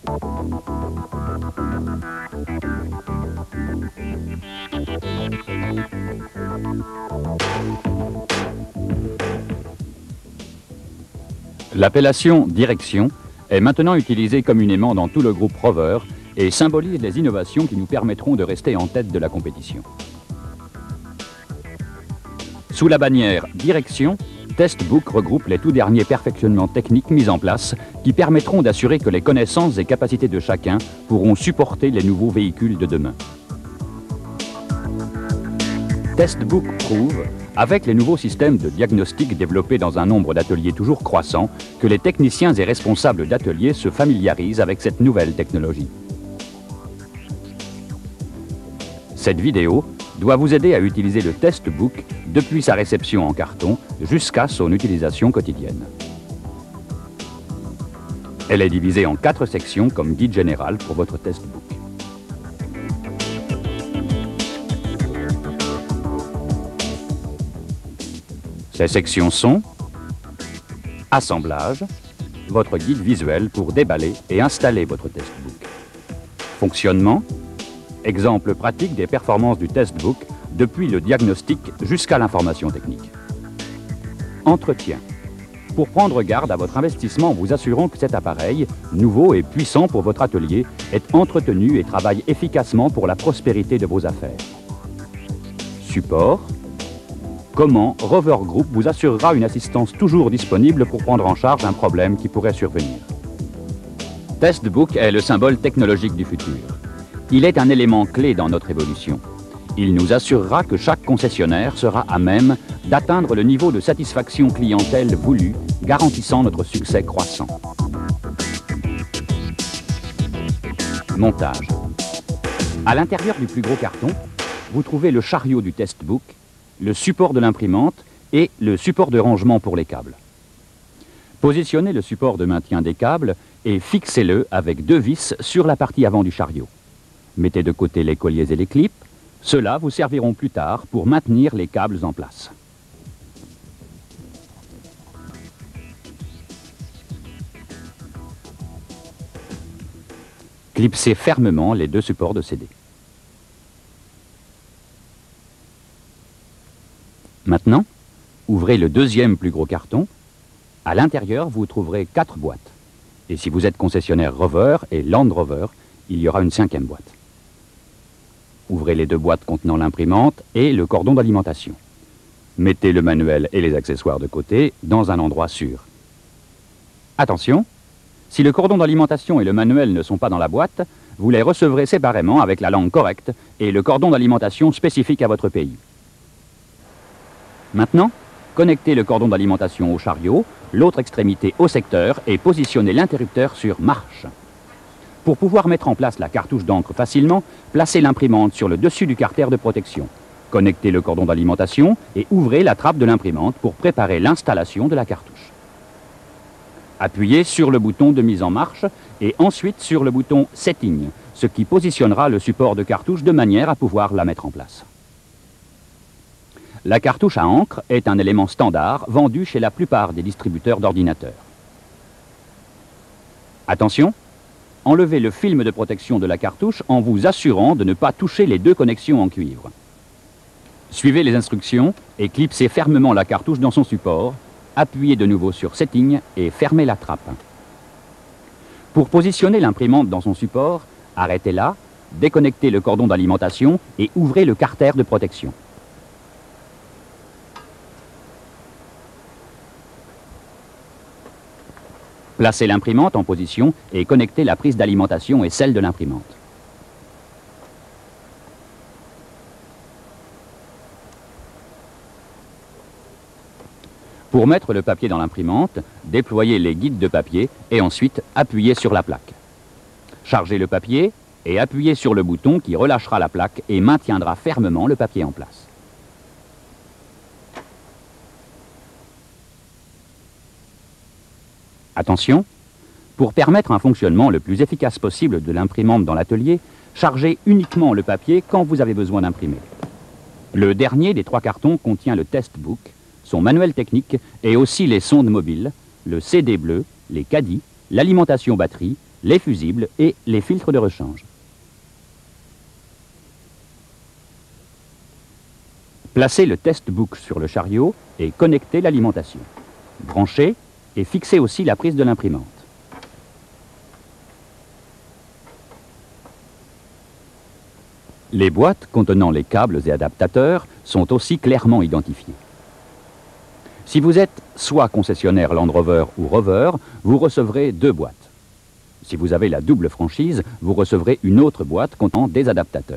L'appellation direction est maintenant utilisée communément dans tout le groupe Rover et symbolise les innovations qui nous permettront de rester en tête de la compétition. Sous la bannière direction, Testbook regroupe les tout derniers perfectionnements techniques mis en place qui permettront d'assurer que les connaissances et capacités de chacun pourront supporter les nouveaux véhicules de demain. Testbook prouve, avec les nouveaux systèmes de diagnostic développés dans un nombre d'ateliers toujours croissant, que les techniciens et responsables d'ateliers se familiarisent avec cette nouvelle technologie. Cette vidéo doit vous aider à utiliser le Testbook depuis sa réception en carton jusqu'à son utilisation quotidienne. Elle est divisée en 4 sections comme guide général pour votre Testbook. Ces sections sont assemblage, votre guide visuel pour déballer et installer votre Testbook. Fonctionnement, exemple pratique des performances du Testbook depuis le diagnostic jusqu'à l'information technique. Entretien. Pour prendre garde à votre investissement en vous assurant que cet appareil, nouveau et puissant pour votre atelier, est entretenu et travaille efficacement pour la prospérité de vos affaires. Support. Comment Rover Group vous assurera une assistance toujours disponible pour prendre en charge un problème qui pourrait survenir. Testbook est le symbole technologique du futur. Il est un élément clé dans notre évolution. Il nous assurera que chaque concessionnaire sera à même d'atteindre le niveau de satisfaction clientèle voulu, garantissant notre succès croissant. Montage. À l'intérieur du plus gros carton, vous trouvez le chariot du Testbook, le support de l'imprimante et le support de rangement pour les câbles. Positionnez le support de maintien des câbles et fixez-le avec 2 vis sur la partie avant du chariot. Mettez de côté les colliers et les clips. Ceux-là vous serviront plus tard pour maintenir les câbles en place. Clipsez fermement les 2 supports de CD. Maintenant, ouvrez le 2e plus gros carton. À l'intérieur, vous trouverez 4 boîtes. Et si vous êtes concessionnaire Rover et Land Rover, il y aura une 5e boîte. Ouvrez les 2 boîtes contenant l'imprimante et le cordon d'alimentation. Mettez le manuel et les accessoires de côté dans un endroit sûr. Attention, si le cordon d'alimentation et le manuel ne sont pas dans la boîte, vous les recevrez séparément avec la langue correcte et le cordon d'alimentation spécifique à votre pays. Maintenant, connectez le cordon d'alimentation au chariot, l'autre extrémité au secteur et positionnez l'interrupteur sur marche. Pour pouvoir mettre en place la cartouche d'encre facilement, placez l'imprimante sur le dessus du carter de protection. Connectez le cordon d'alimentation et ouvrez la trappe de l'imprimante pour préparer l'installation de la cartouche. Appuyez sur le bouton de mise en marche et ensuite sur le bouton Setting, ce qui positionnera le support de cartouche de manière à pouvoir la mettre en place. La cartouche à encre est un élément standard vendu chez la plupart des distributeurs d'ordinateurs. Attention, enlevez le film de protection de la cartouche en vous assurant de ne pas toucher les 2 connexions en cuivre. Suivez les instructions et clipsez fermement la cartouche dans son support, appuyez de nouveau sur Setting et fermez la trappe. Pour positionner l'imprimante dans son support, arrêtez-la, déconnectez le cordon d'alimentation et ouvrez le carter de protection. Placez l'imprimante en position et connectez la prise d'alimentation et celle de l'imprimante. Pour mettre le papier dans l'imprimante, déployez les guides de papier et ensuite appuyez sur la plaque. Chargez le papier et appuyez sur le bouton qui relâchera la plaque et maintiendra fermement le papier en place. Attention, pour permettre un fonctionnement le plus efficace possible de l'imprimante dans l'atelier, chargez uniquement le papier quand vous avez besoin d'imprimer. Le dernier des 3 cartons contient le Testbook, son manuel technique et aussi les sondes mobiles, le CD bleu, les caddies, l'alimentation batterie, les fusibles et les filtres de rechange. Placez le test-book sur le chariot et connectez l'alimentation. Branchez et fixez aussi la prise de l'imprimante. Les boîtes contenant les câbles et adaptateurs sont aussi clairement identifiées. Si vous êtes soit concessionnaire Land Rover ou Rover, vous recevrez 2 boîtes. Si vous avez la double franchise, vous recevrez une autre boîte contenant des adaptateurs.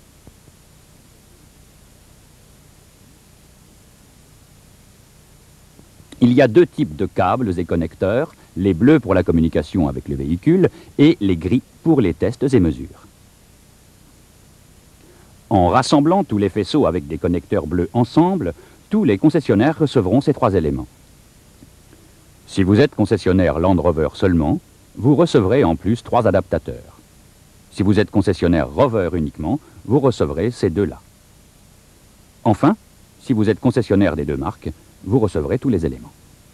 Il y a 2 types de câbles et connecteurs, les bleus pour la communication avec le véhicule et les gris pour les tests et mesures. En rassemblant tous les faisceaux avec des connecteurs bleus ensemble, tous les concessionnaires recevront ces 3 éléments. Si vous êtes concessionnaire Land Rover seulement, vous recevrez en plus 3 adaptateurs. Si vous êtes concessionnaire Rover uniquement, vous recevrez ces 2-là. Enfin, si vous êtes concessionnaire des 2 marques, vous recevrez tous les éléments.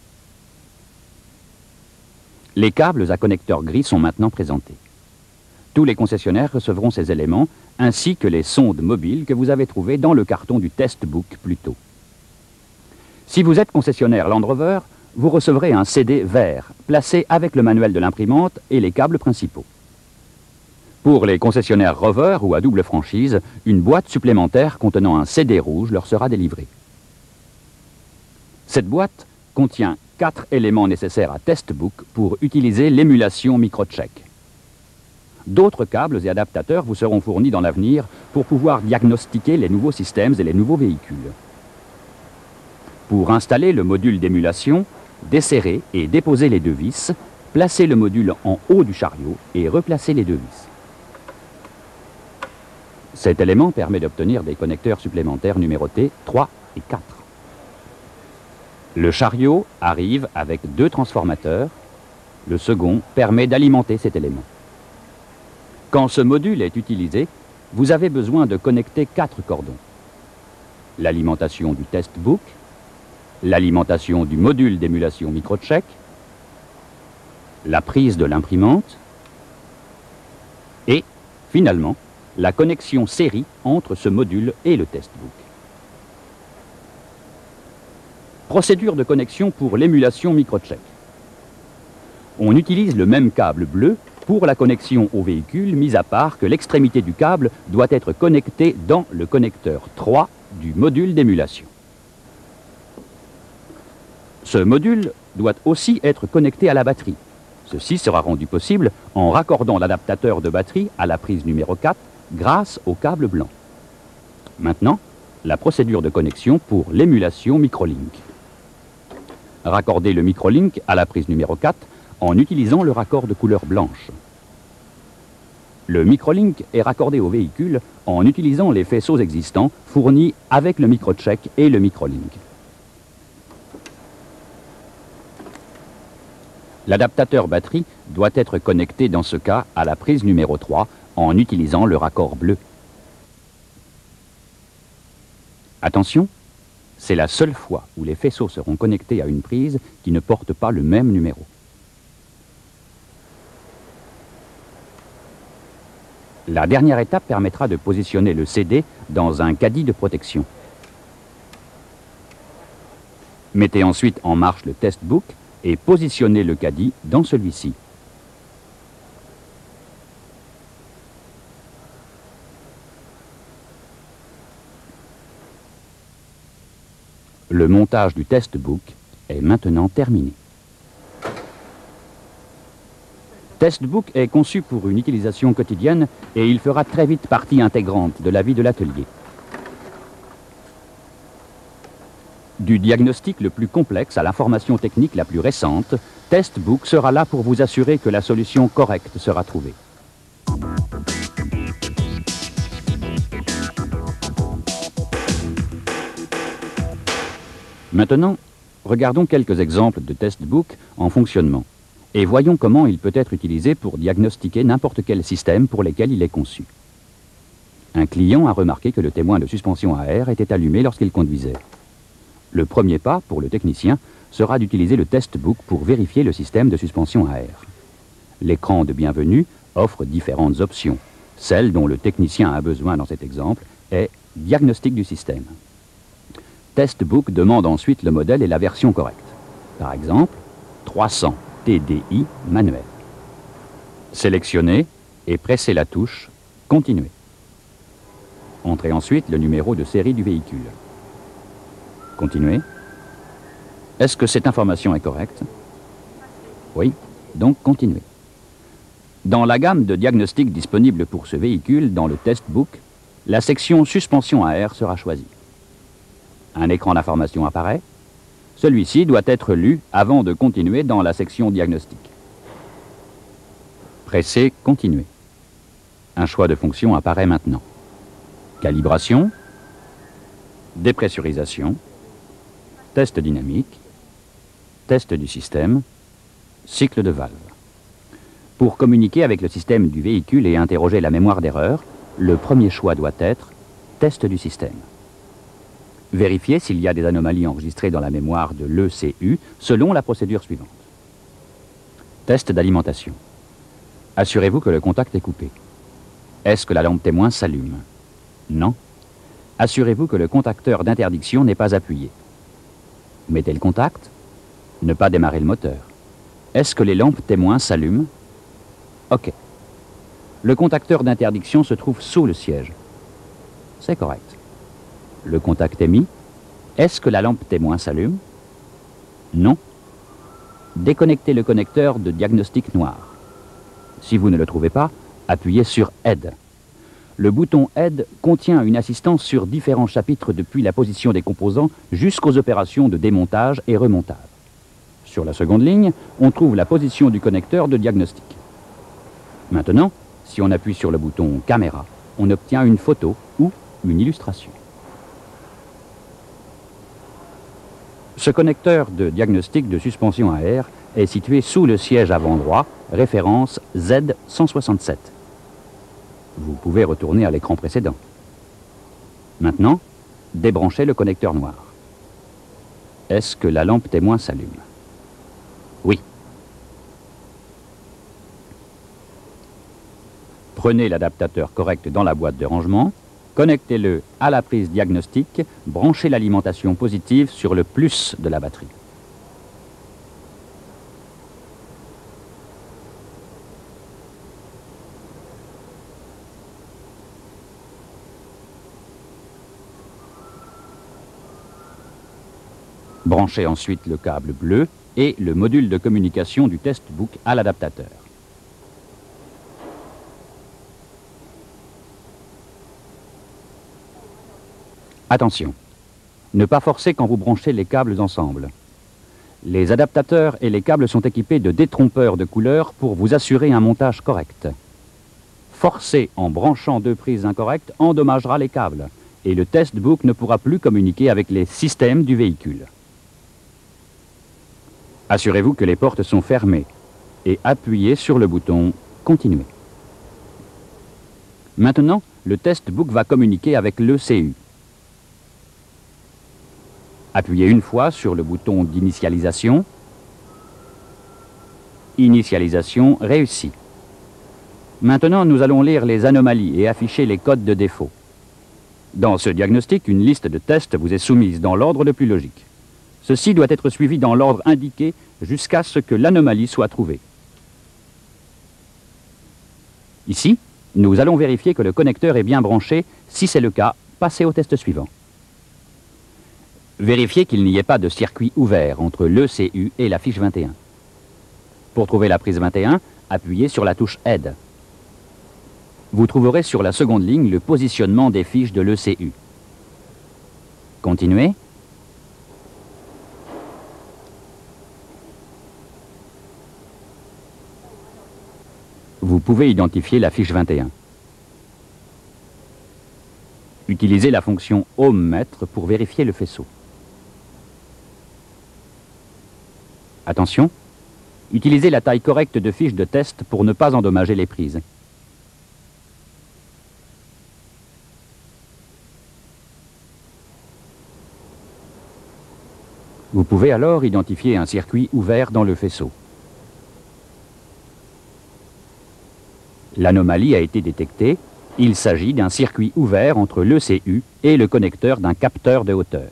Les câbles à connecteurs gris sont maintenant présentés. Tous les concessionnaires recevront ces éléments, ainsi que les sondes mobiles que vous avez trouvées dans le carton du test-book plus tôt. Si vous êtes concessionnaire Land Rover, vous recevrez un CD vert, placé avec le manuel de l'imprimante et les câbles principaux. Pour les concessionnaires Rover ou à double franchise, une boîte supplémentaire contenant un CD rouge leur sera délivrée. Cette boîte contient 4 éléments nécessaires à test-book pour utiliser l'émulation microcheck. D'autres câbles et adaptateurs vous seront fournis dans l'avenir pour pouvoir diagnostiquer les nouveaux systèmes et les nouveaux véhicules. Pour installer le module d'émulation, desserrez et déposez les 2 vis, placez le module en haut du chariot et replacez les 2 vis. Cet élément permet d'obtenir des connecteurs supplémentaires numérotés 3 et 4. Le chariot arrive avec 2 transformateurs. Le second permet d'alimenter cet élément. Quand ce module est utilisé, vous avez besoin de connecter 4 cordons. L'alimentation du test-book, l'alimentation du module d'émulation microcheck, la prise de l'imprimante et, finalement, la connexion série entre ce module et le test-book. Procédure de connexion pour l'émulation microcheck. On utilise le même câble bleu pour la connexion au véhicule, mis à part que l'extrémité du câble doit être connectée dans le connecteur 3 du module d'émulation. Ce module doit aussi être connecté à la batterie. Ceci sera rendu possible en raccordant l'adaptateur de batterie à la prise numéro 4 grâce au câble blanc. Maintenant, la procédure de connexion pour l'émulation Microlink. Raccordez le Microlink à la prise numéro 4 en utilisant le raccord de couleur blanche. Le Microlink est raccordé au véhicule en utilisant les faisceaux existants fournis avec le microcheck et le Microlink. L'adaptateur batterie doit être connecté dans ce cas à la prise numéro 3 en utilisant le raccord bleu. Attention, c'est la seule fois où les faisceaux seront connectés à une prise qui ne porte pas le même numéro. La dernière étape permettra de positionner le CD dans un caddie de protection. Mettez ensuite en marche le test-book et positionnez le caddie dans celui-ci. Le montage du test-book est maintenant terminé. Test-book est conçu pour une utilisation quotidienne et il fera très vite partie intégrante de la vie de l'atelier. Du diagnostic le plus complexe à l'information technique la plus récente, Test-book sera là pour vous assurer que la solution correcte sera trouvée. Maintenant, regardons quelques exemples de Test-book en fonctionnement et voyons comment il peut être utilisé pour diagnostiquer n'importe quel système pour lequel il est conçu. Un client a remarqué que le témoin de suspension à air était allumé lorsqu'il conduisait. Le premier pas, pour le technicien, sera d'utiliser le test-book pour vérifier le système de suspension à air. L'écran de bienvenue offre différentes options. Celle dont le technicien a besoin dans cet exemple est diagnostic du système. Testbook demande ensuite le modèle et la version correcte. Par exemple, 300 TDI manuel. Sélectionnez et pressez la touche Continuer. Entrez ensuite le numéro de série du véhicule. Continuez. Est-ce que cette information est correcte? Oui, donc continuez. Dans la gamme de diagnostics disponible pour ce véhicule dans le testbook, la section suspension à air sera choisie. Un écran d'information apparaît. Celui-ci doit être lu avant de continuer dans la section diagnostic. Pressez Continuer. Un choix de fonction apparaît maintenant. Calibration, dépressurisation, test dynamique, test du système, cycle de valve. Pour communiquer avec le système du véhicule et interroger la mémoire d'erreur, le premier choix doit être test du système. Vérifiez s'il y a des anomalies enregistrées dans la mémoire de l'ECU selon la procédure suivante. Test d'alimentation. Assurez-vous que le contact est coupé. Est-ce que la lampe témoin s'allume? Non. Assurez-vous que le contacteur d'interdiction n'est pas appuyé. Mettez le contact. Ne pas démarrer le moteur. Est-ce que les lampes témoins s'allument? OK. Le contacteur d'interdiction se trouve sous le siège. C'est correct. Le contact est mis. Est-ce que la lampe témoin s'allume? Non. Déconnectez le connecteur de diagnostic noir. Si vous ne le trouvez pas, appuyez sur Aide. Le bouton Aide contient une assistance sur différents chapitres depuis la position des composants jusqu'aux opérations de démontage et remontage. Sur la seconde ligne, on trouve la position du connecteur de diagnostic. Maintenant, si on appuie sur le bouton Caméra, on obtient une photo ou une illustration. Ce connecteur de diagnostic de suspension à air est situé sous le siège avant droit, référence Z167. Vous pouvez retourner à l'écran précédent. Maintenant, débranchez le connecteur noir. Est-ce que la lampe témoin s'allume? Oui. Prenez l'adaptateur correct dans la boîte de rangement, connectez-le à la prise diagnostic, branchez l'alimentation positive sur le plus de la batterie. Branchez ensuite le câble bleu et le module de communication du testbook à l'adaptateur. Attention, ne pas forcer quand vous branchez les câbles ensemble. Les adaptateurs et les câbles sont équipés de détrompeurs de couleur pour vous assurer un montage correct. Forcer en branchant deux prises incorrectes endommagera les câbles et le testbook ne pourra plus communiquer avec les systèmes du véhicule. Assurez-vous que les portes sont fermées et appuyez sur le bouton Continuer. Maintenant, le testbook va communiquer avec l'ECU. Appuyez une fois sur le bouton d'initialisation. Initialisation réussie. Maintenant, nous allons lire les anomalies et afficher les codes de défaut. Dans ce diagnostic, une liste de tests vous est soumise dans l'ordre le plus logique. Ceci doit être suivi dans l'ordre indiqué jusqu'à ce que l'anomalie soit trouvée. Ici, nous allons vérifier que le connecteur est bien branché. Si c'est le cas, passez au test suivant. Vérifiez qu'il n'y ait pas de circuit ouvert entre l'ECU et la fiche 21. Pour trouver la prise 21, appuyez sur la touche Aide. Vous trouverez sur la seconde ligne le positionnement des fiches de l'ECU. Continuez. Vous pouvez identifier la fiche 21. Utilisez la fonction ohmmètre pour vérifier le faisceau. Attention, utilisez la taille correcte de fiche de test pour ne pas endommager les prises. Vous pouvez alors identifier un circuit ouvert dans le faisceau. L'anomalie a été détectée. Il s'agit d'un circuit ouvert entre l'ECU et le connecteur d'un capteur de hauteur.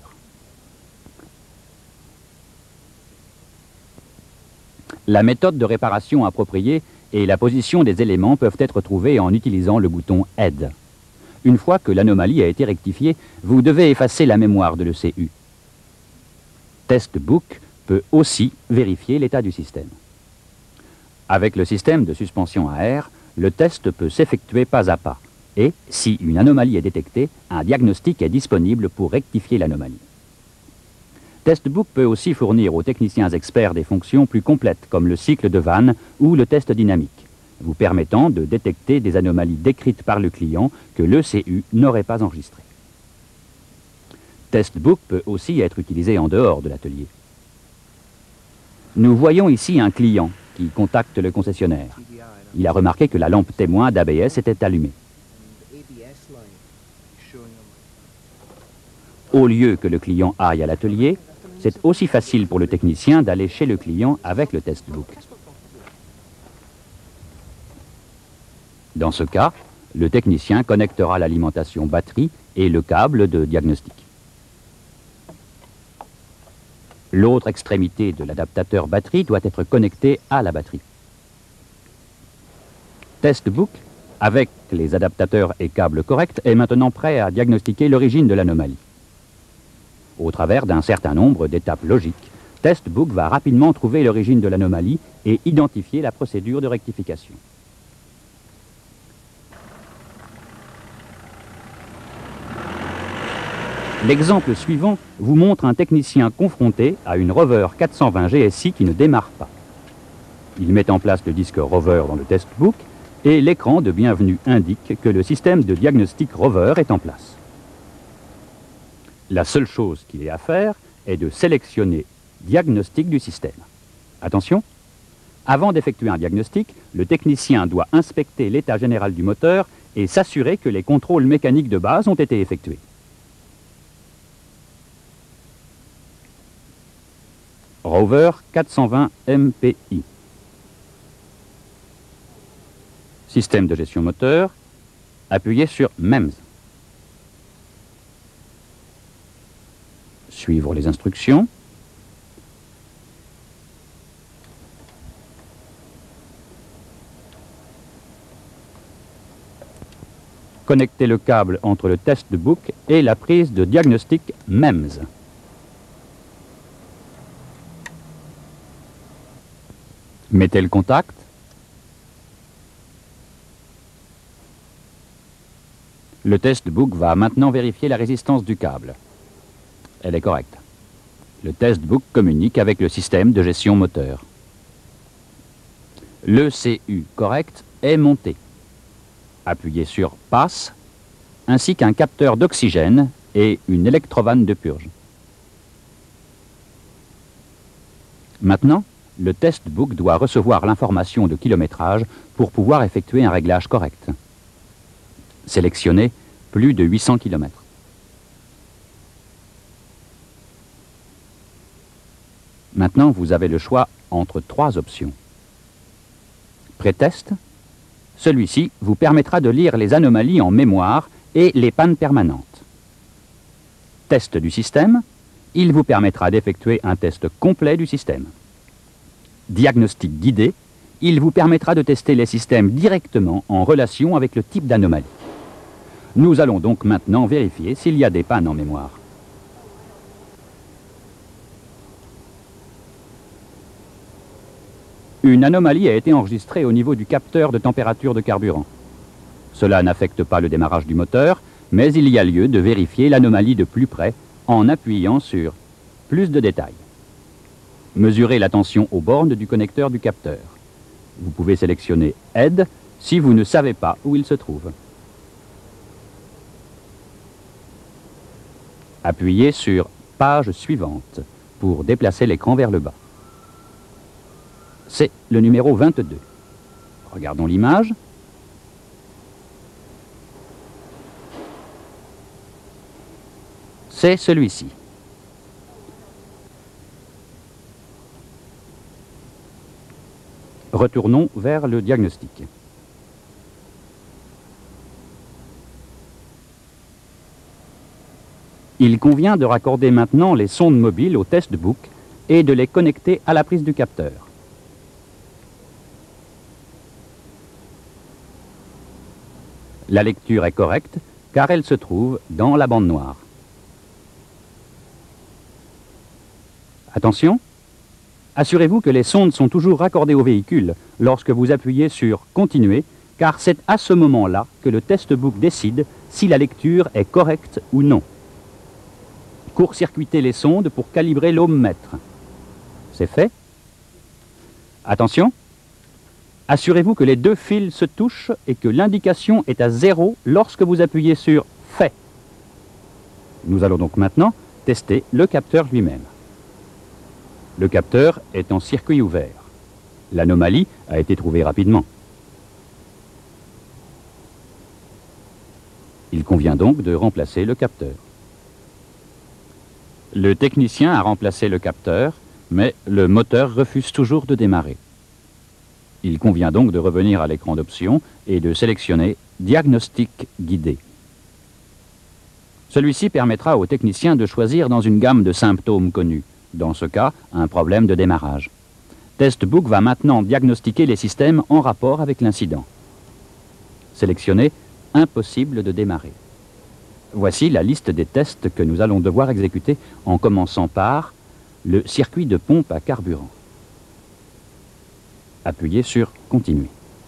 La méthode de réparation appropriée et la position des éléments peuvent être trouvées en utilisant le bouton Aide. Une fois que l'anomalie a été rectifiée, vous devez effacer la mémoire de l'ECU. Testbook peut aussi vérifier l'état du système. Avec le système de suspension à air, le test peut s'effectuer pas à pas. Et, si une anomalie est détectée, un diagnostic est disponible pour rectifier l'anomalie. Testbook peut aussi fournir aux techniciens experts des fonctions plus complètes, comme le cycle de vanne ou le test dynamique, vous permettant de détecter des anomalies décrites par le client que l'ECU n'aurait pas enregistrées. Testbook peut aussi être utilisé en dehors de l'atelier. Nous voyons ici un client qui contacte le concessionnaire. Il a remarqué que la lampe témoin d'ABS était allumée. Au lieu que le client aille à l'atelier, c'est aussi facile pour le technicien d'aller chez le client avec le testbook. Dans ce cas, le technicien connectera l'alimentation batterie et le câble de diagnostic. L'autre extrémité de l'adaptateur batterie doit être connectée à la batterie. Testbook, avec les adaptateurs et câbles corrects, est maintenant prêt à diagnostiquer l'origine de l'anomalie. Au travers d'un certain nombre d'étapes logiques, Testbook va rapidement trouver l'origine de l'anomalie et identifier la procédure de rectification. L'exemple suivant vous montre un technicien confronté à une Rover 420 GSI qui ne démarre pas. Il met en place le disque Rover dans le Testbook et l'écran de bienvenue indique que le système de diagnostic Rover est en place. La seule chose qu'il ait à faire est de sélectionner diagnostic du système. Attention, avant d'effectuer un diagnostic, le technicien doit inspecter l'état général du moteur et s'assurer que les contrôles mécaniques de base ont été effectués. Rover 420 MPI. Système de gestion moteur, appuyez sur MEMS. Suivre les instructions. Connectez le câble entre le testbook et la prise de diagnostic MEMS. Mettez le contact. Le testbook va maintenant vérifier la résistance du câble. Elle est correcte. Le testbook communique avec le système de gestion moteur. L'ECU correct est monté. Appuyez sur Pass, ainsi qu'un capteur d'oxygène et une électrovanne de purge. Maintenant, le testbook doit recevoir l'information de kilométrage pour pouvoir effectuer un réglage correct. Sélectionnez plus de 800 km. Maintenant, vous avez le choix entre 3 options. Pré-test. Celui-ci vous permettra de lire les anomalies en mémoire et les pannes permanentes. Test du système. Il vous permettra d'effectuer un test complet du système. Diagnostic guidé. Il vous permettra de tester les systèmes directement en relation avec le type d'anomalie. Nous allons donc maintenant vérifier s'il y a des pannes en mémoire. Une anomalie a été enregistrée au niveau du capteur de température de carburant. Cela n'affecte pas le démarrage du moteur, mais il y a lieu de vérifier l'anomalie de plus près en appuyant sur « Plus de détails ». Mesurez la tension aux bornes du connecteur du capteur. Vous pouvez sélectionner « Aide » si vous ne savez pas où il se trouve. Appuyez sur « Page suivante » pour déplacer l'écran vers le bas. C'est le numéro 22. Regardons l'image. C'est celui-ci. Retournons vers le diagnostic. Il convient de raccorder maintenant les sondes mobiles au testbook et de les connecter à la prise du capteur. La lecture est correcte car elle se trouve dans la bande noire. Attention, assurez-vous que les sondes sont toujours raccordées au véhicule lorsque vous appuyez sur « Continuer » car c'est à ce moment-là que le testbook décide si la lecture est correcte ou non. Court-circuitez les sondes pour calibrer l'ohmmètre. C'est fait. Attention, assurez-vous que les deux fils se touchent et que l'indication est à 0 lorsque vous appuyez sur « Fait ». Nous allons donc maintenant tester le capteur lui-même. Le capteur est en circuit ouvert. L'anomalie a été trouvée rapidement. Il convient donc de remplacer le capteur. Le technicien a remplacé le capteur, mais le moteur refuse toujours de démarrer. Il convient donc de revenir à l'écran d'options et de sélectionner « Diagnostic guidé ». Celui-ci permettra au technicien de choisir dans une gamme de symptômes connus. Dans ce cas, un problème de démarrage. Testbook va maintenant diagnostiquer les systèmes en rapport avec l'incident. Sélectionnez « Impossible de démarrer ». Voici la liste des tests que nous allons devoir exécuter en commençant par le circuit de pompe à carburant. Appuyez sur « Continuer ».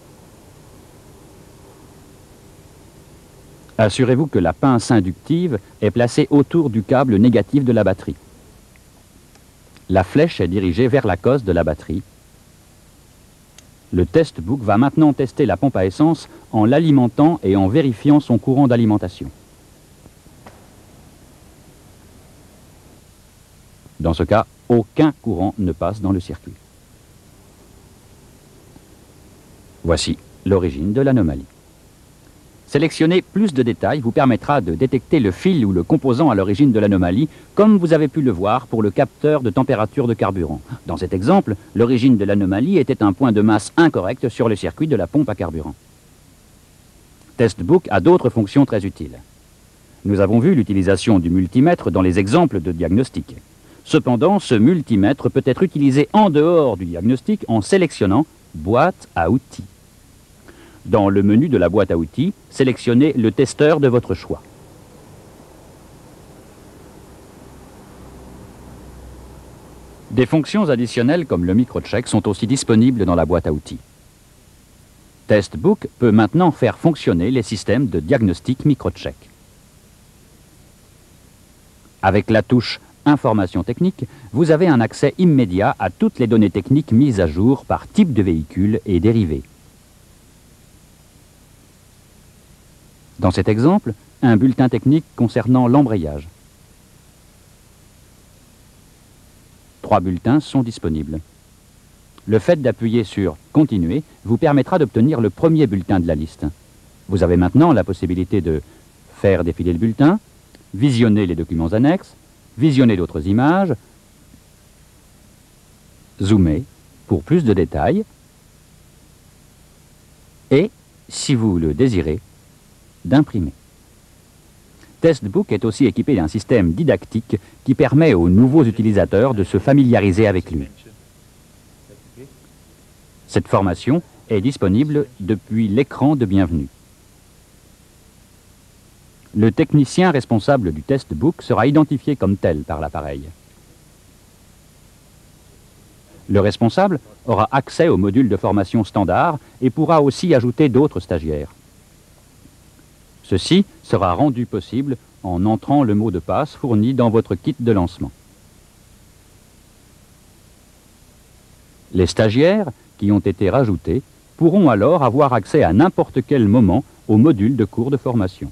Assurez-vous que la pince inductive est placée autour du câble négatif de la batterie. La flèche est dirigée vers la cosse de la batterie. Le testbook va maintenant tester la pompe à essence en l'alimentant et en vérifiant son courant d'alimentation. Dans ce cas, aucun courant ne passe dans le circuit. Voici l'origine de l'anomalie. Sélectionner plus de détails vous permettra de détecter le fil ou le composant à l'origine de l'anomalie, comme vous avez pu le voir pour le capteur de température de carburant. Dans cet exemple, l'origine de l'anomalie était un point de masse incorrect sur le circuit de la pompe à carburant. Testbook a d'autres fonctions très utiles. Nous avons vu l'utilisation du multimètre dans les exemples de diagnostic. Cependant, ce multimètre peut être utilisé en dehors du diagnostic en sélectionnant « Boîte à outils ». Dans le menu de la boîte à outils, sélectionnez le testeur de votre choix. Des fonctions additionnelles comme le microcheck sont aussi disponibles dans la boîte à outils. Testbook peut maintenant faire fonctionner les systèmes de diagnostic microcheck. Avec la touche Informations techniques, vous avez un accès immédiat à toutes les données techniques mises à jour par type de véhicule et dérivés. Dans cet exemple, un bulletin technique concernant l'embrayage. 3 bulletins sont disponibles. Le fait d'appuyer sur « Continuer » vous permettra d'obtenir le premier bulletin de la liste. Vous avez maintenant la possibilité de faire défiler le bulletin, visionner les documents annexes, visionner d'autres images, zoomer pour plus de détails et, si vous le désirez, d'imprimer. Testbook est aussi équipé d'un système didactique qui permet aux nouveaux utilisateurs de se familiariser avec lui. Cette formation est disponible depuis l'écran de bienvenue. Le technicien responsable du testbook sera identifié comme tel par l'appareil. Le responsable aura accès au module de formation standard et pourra aussi ajouter d'autres stagiaires. Ceci sera rendu possible en entrant le mot de passe fourni dans votre kit de lancement. Les stagiaires qui ont été rajoutés pourront alors avoir accès à n'importe quel moment au module de cours de formation.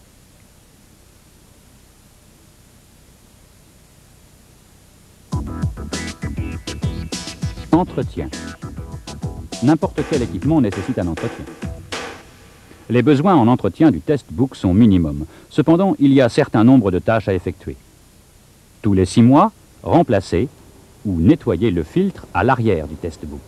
Entretien. N'importe quel équipement nécessite un entretien. Les besoins en entretien du testbook sont minimums. Cependant, il y a un certain nombre de tâches à effectuer. Tous les 6 mois, remplacer ou nettoyer le filtre à l'arrière du testbook.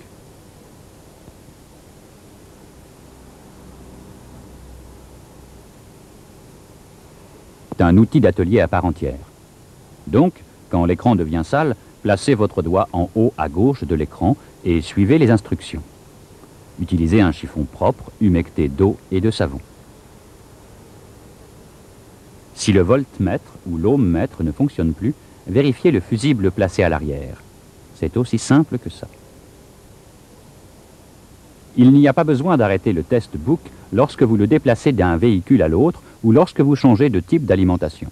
est un outil d'atelier à part entière. Donc, quand l'écran devient sale, placez votre doigt en haut à gauche de l'écran et suivez les instructions. Utilisez un chiffon propre, humecté d'eau et de savon. Si le voltmètre ou l'ohmmètre ne fonctionne plus, vérifiez le fusible placé à l'arrière. C'est aussi simple que ça. Il n'y a pas besoin d'arrêter le test-book lorsque vous le déplacez d'un véhicule à l'autre ou lorsque vous changez de type d'alimentation.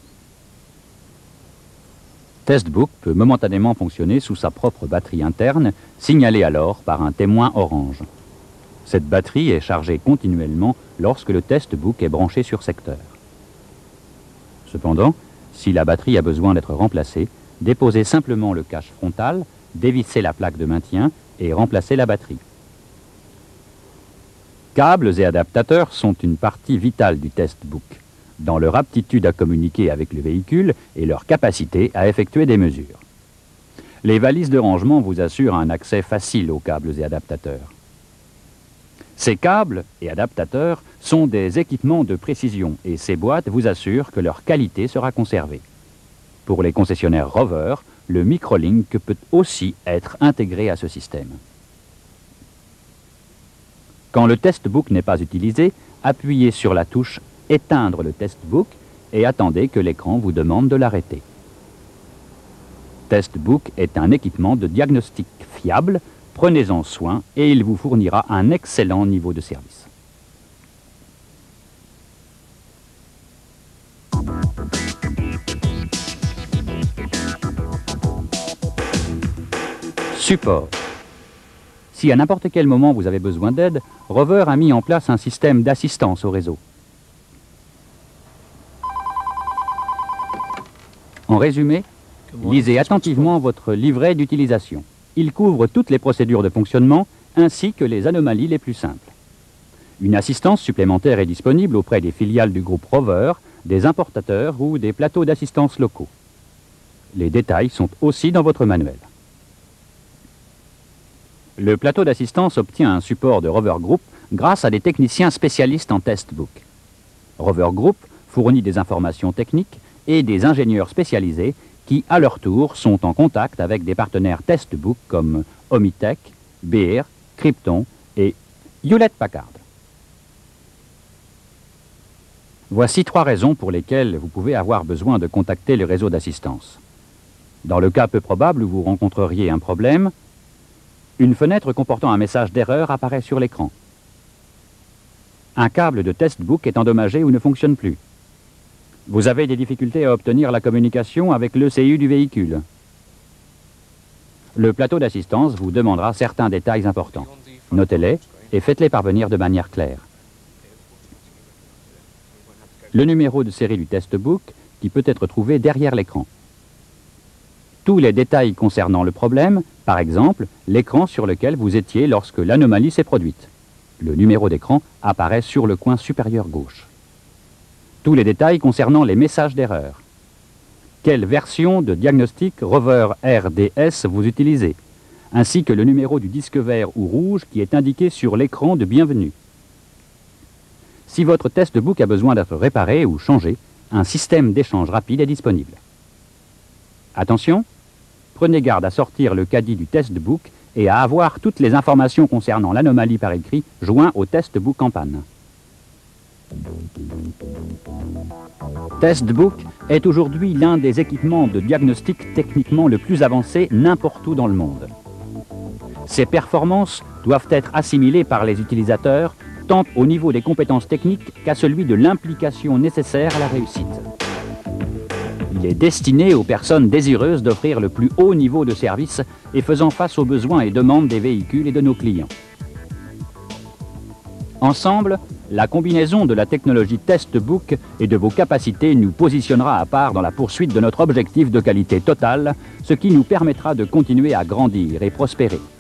Testbook peut momentanément fonctionner sous sa propre batterie interne, signalée alors par un témoin orange. Cette batterie est chargée continuellement lorsque le testbook est branché sur secteur. Cependant, si la batterie a besoin d'être remplacée, déposez simplement le cache frontal, dévissez la plaque de maintien et remplacez la batterie. Câbles et adaptateurs sont une partie vitale du testbook, dans leur aptitude à communiquer avec le véhicule et leur capacité à effectuer des mesures. Les valises de rangement vous assurent un accès facile aux câbles et adaptateurs. Ces câbles et adaptateurs sont des équipements de précision et ces boîtes vous assurent que leur qualité sera conservée. Pour les concessionnaires Rover, le microlink peut aussi être intégré à ce système. Quand le testbook n'est pas utilisé, appuyez sur la touche « Éteindre le testbook » et attendez que l'écran vous demande de l'arrêter. Testbook est un équipement de diagnostic fiable. Prenez-en soin et il vous fournira un excellent niveau de service. Support. Si à n'importe quel moment vous avez besoin d'aide, Rover a mis en place un système d'assistance au réseau. En résumé, lisez attentivement votre livret d'utilisation. Il couvre toutes les procédures de fonctionnement ainsi que les anomalies les plus simples. Une assistance supplémentaire est disponible auprès des filiales du groupe Rover, des importateurs ou des plateaux d'assistance locaux. Les détails sont aussi dans votre manuel. Le plateau d'assistance obtient un support de Rover Group grâce à des techniciens spécialistes en testbook. Rover Group fournit des informations techniques et des ingénieurs spécialisés qui, à leur tour, sont en contact avec des partenaires testbook comme Omitech, Beer, Krypton et Hewlett-Packard. Voici 3 raisons pour lesquelles vous pouvez avoir besoin de contacter le réseau d'assistance. Dans le cas peu probable où vous rencontreriez un problème, une fenêtre comportant un message d'erreur apparaît sur l'écran. Un câble de testbook est endommagé ou ne fonctionne plus. Vous avez des difficultés à obtenir la communication avec l'ECU du véhicule. Le plateau d'assistance vous demandera certains détails importants. Notez-les et faites-les parvenir de manière claire. Le numéro de série du testbook qui peut être trouvé derrière l'écran. Tous les détails concernant le problème, par exemple, l'écran sur lequel vous étiez lorsque l'anomalie s'est produite. Le numéro d'écran apparaît sur le coin supérieur gauche. Tous les détails concernant les messages d'erreur. Quelle version de diagnostic Rover RDS vous utilisez, ainsi que le numéro du disque vert ou rouge qui est indiqué sur l'écran de bienvenue. Si votre testbook a besoin d'être réparé ou changé, un système d'échange rapide est disponible. Attention, prenez garde à sortir le caddie du testbook et à avoir toutes les informations concernant l'anomalie par écrit joint au testbook en panne. Testbook est aujourd'hui l'un des équipements de diagnostic techniquement le plus avancé n'importe où dans le monde. Ses performances doivent être assimilées par les utilisateurs tant au niveau des compétences techniques qu'à celui de l'implication nécessaire à la réussite. Il est destiné aux personnes désireuses d'offrir le plus haut niveau de service et faisant face aux besoins et demandes des véhicules et de nos clients. Ensemble, la combinaison de la technologie testbook et de vos capacités nous positionnera à part dans la poursuite de notre objectif de qualité totale, ce qui nous permettra de continuer à grandir et prospérer.